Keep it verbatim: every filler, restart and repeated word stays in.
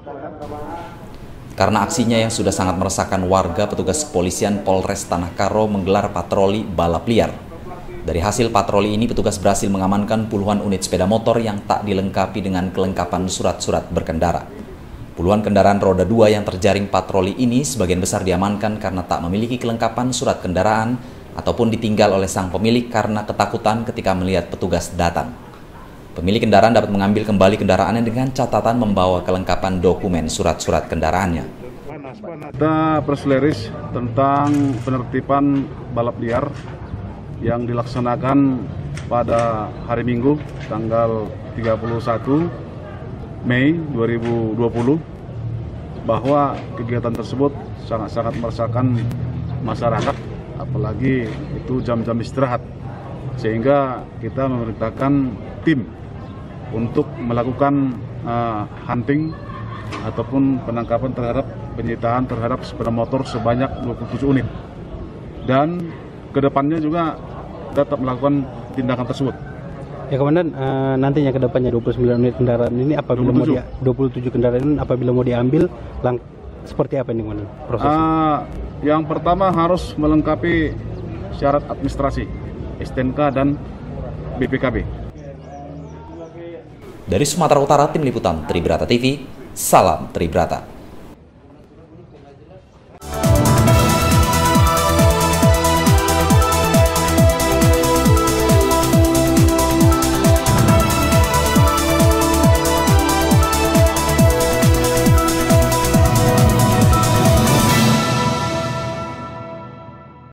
Karena aksinya yang sudah sangat meresahkan warga, petugas kepolisian Polres Tanah Karo menggelar patroli balap liar. Dari hasil patroli ini, petugas berhasil mengamankan puluhan unit sepeda motor yang tak dilengkapi dengan kelengkapan surat-surat berkendara. Puluhan kendaraan roda dua yang terjaring patroli ini sebagian besar diamankan karena tak memiliki kelengkapan surat kendaraan ataupun ditinggal oleh sang pemilik karena ketakutan ketika melihat petugas datang. Pemilik kendaraan dapat mengambil kembali kendaraannya dengan catatan membawa kelengkapan dokumen surat-surat kendaraannya. Kita press release tentang penertiban balap liar yang dilaksanakan pada hari Minggu tanggal tiga puluh satu Mei dua ribu dua puluh, bahwa kegiatan tersebut sangat-sangat meresahkan masyarakat, apalagi itu jam-jam istirahat, sehingga kita memerintahkan tim untuk melakukan uh, hunting ataupun penangkapan terhadap penyitaan terhadap sepeda motor sebanyak dua puluh tujuh unit, dan kedepannya juga tetap melakukan tindakan tersebut. Ya Komandan, uh, nantinya kedepannya dua puluh sembilan unit kendaraan ini apabila dua puluh tujuh. mau dia, dua puluh tujuh kendaraan ini apabila mau diambil, lang, seperti apa ini Komandan prosesnya? Uh, yang pertama harus melengkapi syarat administrasi, S T N K dan B P K B. Dari Sumatera Utara, Tim Liputan Tribrata T V, salam Tribrata.